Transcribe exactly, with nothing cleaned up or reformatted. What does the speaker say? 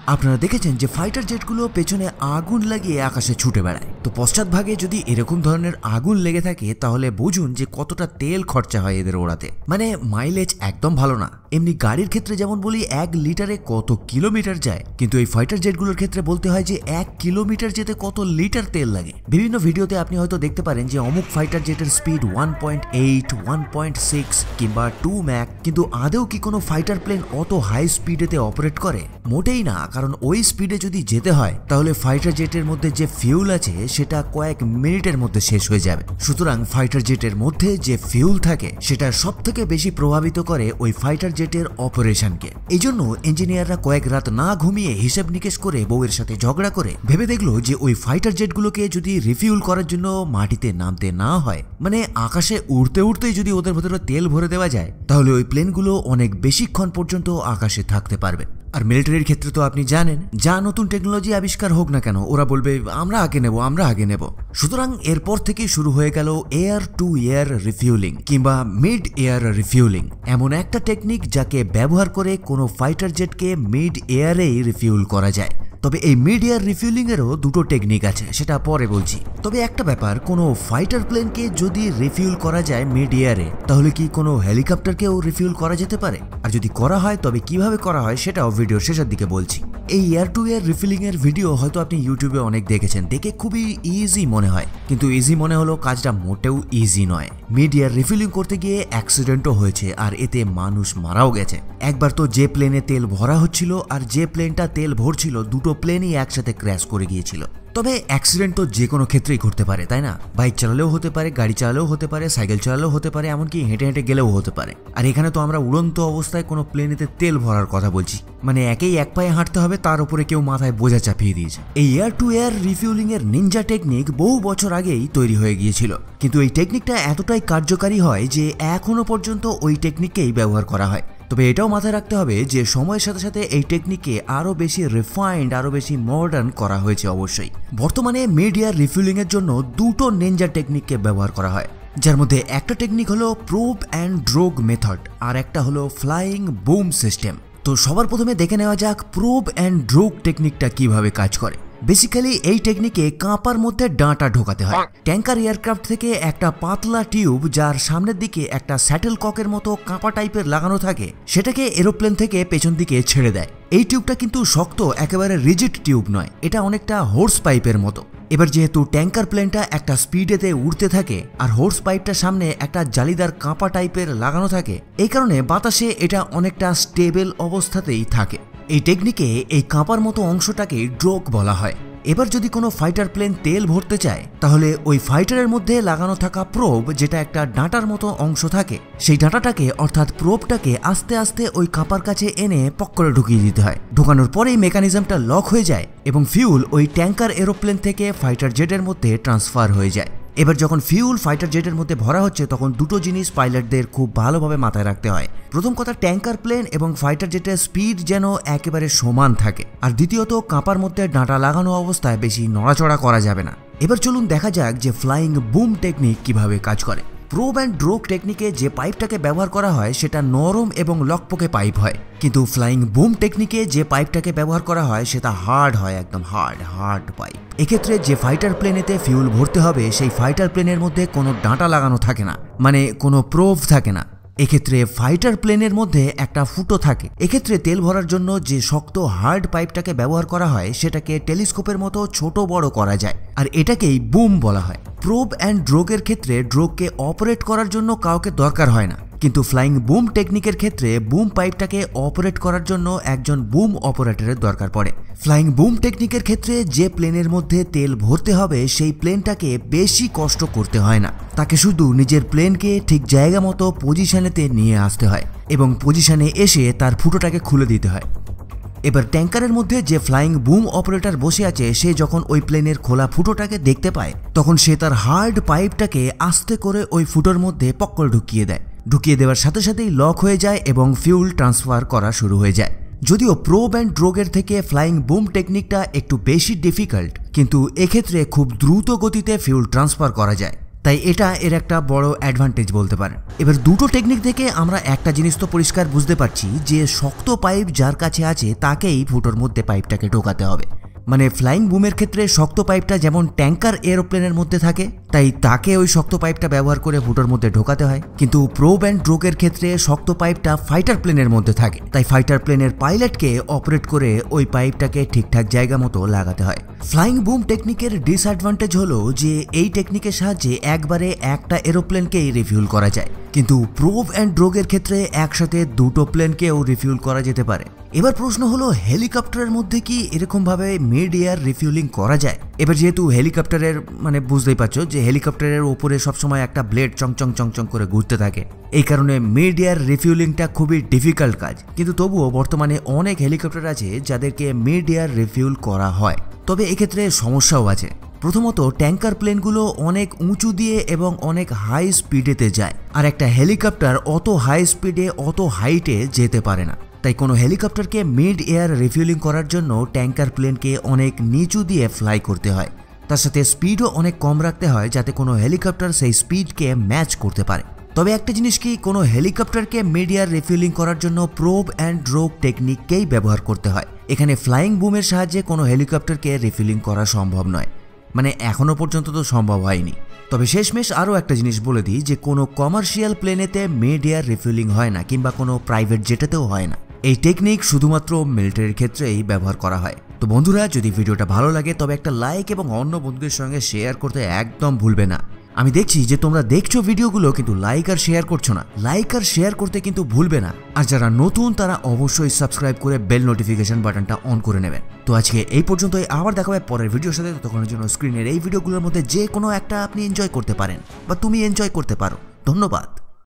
আপনারা দেখেছেন যে ফাইটার জেটগুলো পেছনে আগুন লাগিয়ে আকাশে ছুটে বেড়ায়। তো পশ্চাৎভাগে যদি এরকম ধরনের আগুন লেগে থাকে তাহলে বুঝুন যে কতটা তেল খরচা হয় এদের ওড়াতে। মানে মাইলেজ একদম ভালো না। এমনি গাড়ির ক্ষেত্রে যেমন বলি এক লিটারে কত কিলোমিটার যায়, কিন্তু এই ফাইটার জেটগুলোর ক্ষেত্রে বলতে হয় যে এক কিলোমিটার যেতে কত লিটার তেল লাগে। বিভিন্ন ভিডিওতে আপনি হয়তো দেখতে পারেন যে অমুক ফাইটার জেটের speed one point eight, one point six কিংবা টু ম্যাক, কিন্তু আদৌ কি কোনো ফাইটার প্লেন অত হাই স্পিডেতে অপারেট করে? মোটেই না, কারণ ওই স্পিডে যদি যেতে হয় তাহলে ফাইটার জেটের মধ্যে যে ফিউল আছে সেটা কয়েক মিনিটের মধ্যে শেষ হয়ে যাবে। সুতরাং ফাইটার জেটের মধ্যে যে ফিউল থাকে সেটা সব থেকে বেশি প্রভাবিত করে ওই ফাইটার জেটের অপারেশনকে। এই জন্য ইঞ্জিনিয়াররা কয়েক রাত না ঘুমিয়ে হিসেব নিকেশ করে বউয়ের সাথে ঝগড়া করে ভেবে দেখলো যে ওই ফাইটার জেটগুলোকে যদি রিফিউল করার জন্য মাটিতে নামতে না হয়, মানে আকাশে উড়তে উড়তেই যদি ওদের ভেতরে তেল ভরে দেওয়া যায়, তাহলে ওই প্লেনগুলো অনেক বেশিক্ষণ পর্যন্ত আকাশে থাকতে পারবে। আর মিলিটারির ক্ষেত্রে তো আপনি জানেন, যা নতুন টেকনোলজি আবিষ্কার হোক না কেন ওরা বলবে আমরা আগে নেব আমরা আগে নেব। সুতরাং এরপর থেকে শুরু হয়ে গেল এয়ার টু এয়ার রিফিউলিং কিংবা মিড এয়ার রিফিউলিং, এমন একটা টেকনিক যাকে ব্যবহার করে কোনো ফাইটার জেটকে মিড এয়ারেই রিফিউল করা যায়। তবে এই মিড এয়ার রিফিউলিং এরও দুটো টেকনিক আছে, সেটা পরে বলছি। তবে একটা ব্যাপার, কোনো ফাইটার প্লেনকে যদি রিফিউল করা যায় মিড এয়ারে, তাহলে কি কোনো হেলিকপ্টারকেও রিফিউল করা যেতে পারে? আর যদি করা হয় তবে কিভাবে করা হয় সেটাও ভিডিওর শেষের দিকে বলছি। এই এয়ার টু এয়ার রিফিলিং এর ভিডিও হয়তো আপনি ইউটিউবে অনেক দেখেছেন, দেখে খুবই ইজি মনে হয়, কিন্তু ইজি মনে হলো কাজটা মোটেও ইজি নয়। মিড এয়ার রিফিলিং করতে গিয়ে অ্যাক্সিডেন্টও হয়েছে আর এতে মানুষ মারাও গেছে। একবার তো যে প্লেনে তেল ভরা হচ্ছিল আর যে প্লেনটা তেল ভরছিল দুটো প্লেনই একসাথে ক্র্যাশ করে গিয়েছিল। তবে অ্যাক্সিডেন্ট তো যে কোনো ক্ষেত্রেই ঘটতে পারে, তাই না? বাইক চালালেও হতে পারে, গাড়ি চালালেও হতে পারে, সাইকেল চালালেও হতে পারে, এমনকি হেঁটে হেঁটে গেলেও হতে পারে। আর এখানে তো আমরা উড়ন্ত অবস্থায় কোনো প্লেনেতে তেল ভরার কথা বলছি, মানে একেই এক পায়ে হাঁটতে হবে, তার উপরে কেউ মাথায় বোঝা চাপিয়ে দিয়েছে। এই এয়ার টু এয়ার রিফিউলিং এর নিনজা টেকনিক বহু বছর আগেই তৈরি হয়ে গিয়েছিল, কিন্তু এই টেকনিকটা এতটাই কার্যকারী হয় যে এখনো পর্যন্ত ওই টেকনিককেই ব্যবহার করা হয়। তবে এটাও মাথায় রাখতে হবে যে সময়ের সাথে সাথে এই টেকনিককে আরো বেশি রিফাইন্ড, আরো বেশি মডার্ন করা হয়েছে। অবশ্যই বর্তমানে মিড এয়ার রিফিউলিং এর জন্য দুটো নিনজা টেকনিককে ব্যবহার করা হয়, যার মধ্যে একটা টেকনিক হলো প্রোব অ্যান্ড ড্রোগ মেথড আর একটা হলো ফ্লাইং বুম সিস্টেম। তো সবার প্রথমে দেখে নেওয়া যাক প্রোব অ্যান্ড ড্রোগ টেকনিকটা কিভাবে কাজ করে। বেসিক্যালি এই টেকনিকে কাঁপার মধ্যে ডাঁটা ঢোকাতে হয়। ট্যাঙ্কার এয়ারক্রাফট থেকে একটা পাতলা টিউব যার সামনের দিকে একটা স্যাটেল ককের মতো কাঁপা টাইপের লাগানো থাকে, সেটাকে এরোপ্লেন থেকে পেছন দিকে ছেড়ে দেয়। এই টিউবটা কিন্তু শক্ত, একেবারে রিজিড টিউব নয়, এটা অনেকটা হোর্স পাইপের মতো। এবার যেহেতু ট্যাঙ্কার প্লেনটা একটা স্পিডেতে উড়তে থাকে আর হোর্স পাইপটার সামনে একটা জালিদার কাঁপা টাইপের লাগানো থাকে, এই কারণে বাতাসে এটা অনেকটা স্টেবল অবস্থাতেই থাকে। এই টেকনিকে এই কাঁপার মতো অংশটাকে ড্রোগ বলা হয়। এবার যদি কোনো ফাইটার প্লেন তেল ভরতে চায় তাহলে ওই ফাইটারের মধ্যে লাগানো থাকা প্রোব, যেটা একটা ডাঁটার মতো অংশ থাকে, সেই ডাঁটাটাকে অর্থাৎ প্রোবটাকে আস্তে আস্তে ওই কাঁপার কাছে এনে পক করে ঢুকিয়ে দিতে হয়। ঢোকানোর পরেই মেকানিজমটা লক হয়ে যায় এবং ফিউল ওই ট্যাঙ্কার এরোপ্লেন থেকে ফাইটার জেটের মধ্যে ট্রান্সফার হয়ে যায়। এবার যখন ফিউল ফাইটার জেটের মধ্যে ভরা হচ্ছে তখন দুটো জিনিস পাইলটদের খুব ভালোভাবে মাথায় রাখতে হয়। প্রথম কথা, ট্যাঙ্কার প্লেন এবং ফাইটার জেটের স্পিড যেন একেবারে সমান থাকে, আর দ্বিতীয়ত কাঁপার মধ্যে ডাঁটা লাগানো অবস্থায় বেশি নড়াচড়া করা যাবে না। এবার চলুন দেখা যাক যে ফ্লাইং বুম টেকনিক কিভাবে কাজ করে। প্রোব অ্যান্ড ড্রোগ টেকনিকে যে পাইপটাকে ব্যবহার করা হয় সেটা নরম এবং লকপকে পাইপ হয়, কিন্তু ফ্লাইং বুম টেকনিকে যে পাইপটাকে ব্যবহার করা হয় সেটা হার্ড হয়, একদম হার্ড হার্ড পাইপ। এক্ষেত্রে যে ফাইটার প্লেনেতে ফিউল ভরতে হবে সেই ফাইটার প্লেনের মধ্যে কোনো ডাঁটা লাগানো থাকে না, মানে কোনো প্রোব থাকে না। এক্ষেত্রে ফাইটার প্লেনের মধ্যে একটা ফুটো থাকে। এক্ষেত্রে তেল ভরার জন্য যে শক্ত হার্ড পাইপটাকে ব্যবহার করা হয় সেটাকে টেলিস্কোপের মতো ছোট বড় করা যায়, আর এটাকেই বুম বলা হয়। প্রোব অ্যান্ড ড্রোগের ক্ষেত্রে ড্রোগকে অপারেট করার জন্য কাউকে দরকার হয় না, কিন্তু ফ্লাইং বুম টেকনিকের ক্ষেত্রে বুম পাইপটাকে অপারেট করার জন্য একজন বুম অপারেটরের দরকার পড়ে। ফ্লাইং বুম টেকনিকের ক্ষেত্রে যে প্লেনের মধ্যে তেল ভরতে হবে সেই প্লেনটাকে বেশি কষ্ট করতে হয় না, তাকে শুধু নিজের প্লেনকে ঠিক জায়গা মতো পজিশনেতে নিয়ে আসতে হয় এবং পজিশনে এসে তার ফুটোটাকে খুলে দিতে হয়। এবার ট্যাঙ্কারের মধ্যে যে ফ্লাইং বুম অপারেটর বসে আছে সে যখন ওই প্লেনের খোলা ফুটোটাকে দেখতে পায় তখন সে তার হার্ড পাইপটাকে আস্তে করে ওই ফুটোর মধ্যে পক্কল ঢুকিয়ে দেয়। ঢুকিয়ে দেওয়ার সাথে সাথেই লক হয়ে যায় এবং ফিউল ট্রান্সফার করা শুরু হয়ে যায়। যদিও প্রোব অ্যান্ড ড্রোগের থেকে ফ্লাইং বুম টেকনিকটা একটু বেশি ডিফিকাল্ট, কিন্তু এক্ষেত্রে খুব দ্রুত গতিতে ফিউল ট্রান্সফার করা যায়। তাই এটা এর একটা বড় অ্যাডভান্টেজ বলতে পারেন। এবার দুটো টেকনিক থেকে আমরা একটা জিনিস তো পরিষ্কার বুঝতে পারছি যে শক্ত পাইপ যার কাছে আছে তাকেই ফুটোর মধ্যে পাইপটাকে ঢোকাতে হবে। মানে ফ্লাইং বুমের ক্ষেত্রে শক্ত পাইপটা যেমন ট্যাঙ্কার এরোপ্লেনের মধ্যে থাকে, তাই তাকে ওই শক্ত পাইপটা ব্যবহার করে ফুটোর মধ্যে ঢোকাতে হয়। কিন্তু প্রোব অ্যান্ড ড্রোগের ক্ষেত্রে শক্ত পাইপটা ফাইটার প্লেনের মধ্যে থাকে, তাই ফাইটার প্লেনের পাইলটকে অপারেট করে ওই পাইপটাকে ঠিকঠাক জায়গা মতো লাগাতে হয়। ফ্লাইং বুম টেকনিকের ডিসঅ্যাডভান্টেজ হলো যে এই টেকনিকের সাহায্যে একবারে একটা এরোপ্লেনকেই রিফিউল করা যায়, কিন্তু প্রোব অ্যান্ড ড্রোগের ক্ষেত্রে একসাথে দুটো প্লেনকেও রিফিউল করা যেতে পারে। এবার প্রশ্ন হলো হেলিকপ্টারের মধ্যে কি এরকমভাবে মিড এয়ার রিফিউলিং করা যায়? এবার যেহেতু হেলিকপ্টারের মানে বুঝতেই পারছো যে হেলিকপ্টারের ওপরে সবসময় একটা ব্লেড চংচং চংচং করে ঘুরতে থাকে, এই কারণে মিড এয়ার রিফিউলিংটা খুবই ডিফিকাল্ট কাজ। কিন্তু তবুও বর্তমানে অনেক হেলিকপ্টার আছে যাদেরকে মিড এয়ার রিফিউল করা হয়। তবে এক্ষেত্রে সমস্যাও আছে। প্রথমত ট্যাঙ্কার প্লেনগুলো অনেক উঁচু দিয়ে এবং অনেক হাই স্পিডেতে যায়, আর একটা হেলিকপ্টার অত হাই স্পিডে অত হাইটে যেতে পারে না। তাই কোনো হেলিকপ্টারকে মিড এয়ার রিফিউলিং করার জন্য ট্যাঙ্কার প্লেনকে অনেক নিচু দিয়ে ফ্লাই করতে হয়। তার সাথে স্পিডও অনেক কম রাখতে হয় যাতে কোনো হেলিকপ্টার সেই স্পিডকে ম্যাচ করতে পারে। তবে একটা জিনিস কি, কোনো হেলিকপ্টারকে মিড এয়ার রিফিউলিং করার জন্য প্রোব অ্যান্ড ড্রোগ টেকনিককেই ব্যবহার করতে হয়। এখানে ফ্লাইং বুমের সাহায্যে কোনো হেলিকপ্টারকে রিফিউলিং করা সম্ভব নয়, মানে এখনো পর্যন্ত তো সম্ভব হয়নি। তবে শেষমেশ আরও একটা জিনিস বলে দিই যে কোনো কমার্শিয়াল প্লেনেতে মিড এয়ার রিফিউলিং হয় না, কিংবা কোনো প্রাইভেট জেটেতেও হয় না। এই টেকনিক শুধুমাত্র মিলিটারির ক্ষেত্রেই ব্যবহার করা হয়। তো বন্ধুরা, যদি ভিডিওটা ভালো লাগে তবে একটা লাইক এবং অন্য বন্ধুদের সঙ্গে শেয়ার করতে একদম ভুলবে না। আমি দেখছি যে তোমরা দেখছো ভিডিওগুলো কিন্তু লাইক আর শেয়ার করছো না। লাইক আর শেয়ার করতে কিন্তু ভুলবে না। আর যারা নতুন তারা অবশ্যই সাবস্ক্রাইব করে বেল নোটিফিকেশন বাটনটা অন করে নেবেন। তো আজকে এই পর্যন্তই, আবার দেখা হবে পরের ভিডিওর সাথে। ততক্ষণের জন্য স্ক্রিনের এই ভিডিওগুলোর মধ্যে যে কোনো একটা আপনি এনজয় করতে পারেন বা তুমি এনজয় করতে পারো। ধন্যবাদ।